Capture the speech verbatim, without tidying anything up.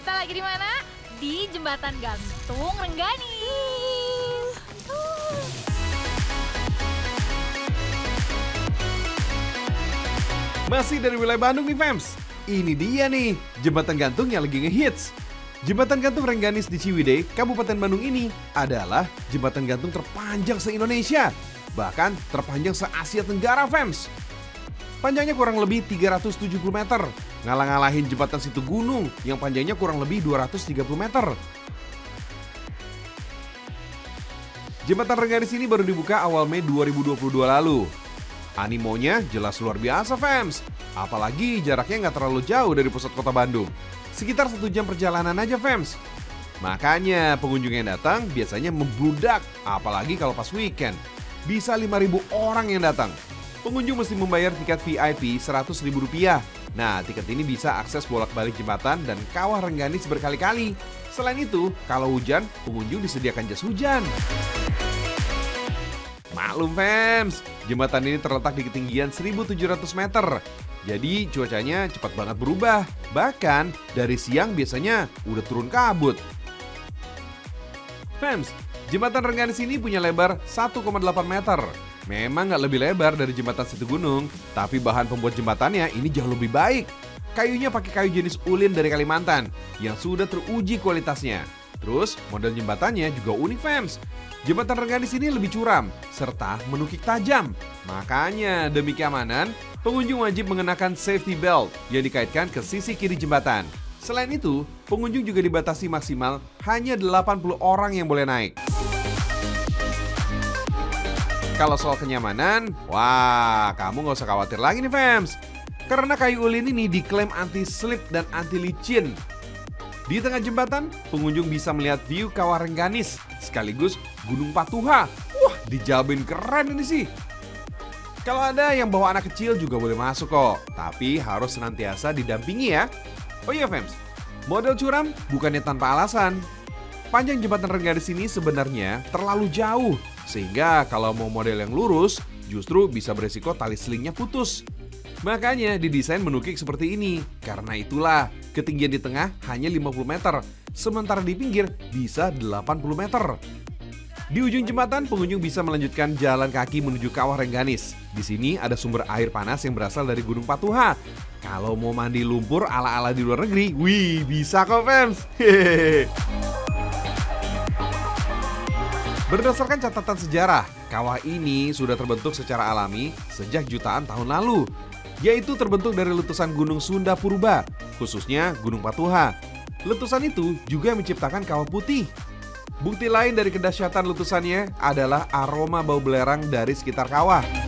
Kita lagi di mana? Di Jembatan Gantung Rengganis. Masih dari wilayah Bandung nih fams. Ini dia nih, jembatan gantung yang lagi ngehits. Jembatan gantung Rengganis di Ciwidey, Kabupaten Bandung ini adalah jembatan gantung terpanjang se-Indonesia. Bahkan terpanjang se-Asia Tenggara fams. Panjangnya kurang lebih tiga ratus tujuh puluh meter, ngalah-ngalahin jembatan Situ Gunung yang panjangnya kurang lebih dua ratus tiga puluh meter. Jembatan Rengganis ini baru dibuka awal Mei dua ribu dua puluh dua lalu. Animonya jelas luar biasa fams, apalagi jaraknya nggak terlalu jauh dari pusat kota Bandung. Sekitar satu jam perjalanan aja fams. Makanya pengunjung yang datang biasanya membludak, apalagi kalau pas weekend. Bisa lima ribu orang yang datang. Pengunjung mesti membayar tiket V I P seratus ribu rupiah. Nah, tiket ini bisa akses bolak-balik jembatan dan kawah Rengganis berkali-kali. Selain itu, kalau hujan, pengunjung disediakan jas hujan. Maklum fams, jembatan ini terletak di ketinggian seribu tujuh ratus meter. Jadi cuacanya cepat banget berubah. Bahkan dari siang biasanya udah turun kabut. Fams, jembatan Rengganis ini punya lebar satu koma delapan meter. Memang nggak lebih lebar dari jembatan Situ Gunung, tapi bahan pembuat jembatannya ini jauh lebih baik. Kayunya pakai kayu jenis ulin dari Kalimantan yang sudah teruji kualitasnya. Terus model jembatannya juga unik fams. Jembatan Rengganis ini lebih curam serta menukik tajam. Makanya demi keamanan, pengunjung wajib mengenakan safety belt yang dikaitkan ke sisi kiri jembatan. Selain itu, pengunjung juga dibatasi maksimal hanya delapan puluh orang yang boleh naik. Kalau soal kenyamanan, wah kamu nggak usah khawatir lagi nih fams. Karena kayu ulin ini diklaim anti-slip dan anti-licin. Di tengah jembatan, pengunjung bisa melihat view kawah Rengganis sekaligus Gunung Patuha. Wah, dijamin keren ini sih. Kalau ada yang bawa anak kecil juga boleh masuk kok, tapi harus senantiasa didampingi ya. Oh iya fams, model curam bukannya tanpa alasan. Panjang jembatan Rengganis ini sebenarnya terlalu jauh, sehingga kalau mau model yang lurus, justru bisa beresiko tali selingnya putus. Makanya didesain menukik seperti ini. Karena itulah, ketinggian di tengah hanya lima puluh meter, sementara di pinggir bisa delapan puluh meter. Di ujung jembatan, pengunjung bisa melanjutkan jalan kaki menuju kawah Rengganis. Di sini ada sumber air panas yang berasal dari Gunung Patuha. Kalau mau mandi lumpur ala-ala di luar negeri, wih bisa kok fams. Hehehe. Berdasarkan catatan sejarah, kawah ini sudah terbentuk secara alami sejak jutaan tahun lalu, yaitu terbentuk dari letusan Gunung Sunda Purba, khususnya Gunung Patuha. Letusan itu juga menciptakan kawah putih. Bukti lain dari kedahsyatan letusannya adalah aroma bau belerang dari sekitar kawah.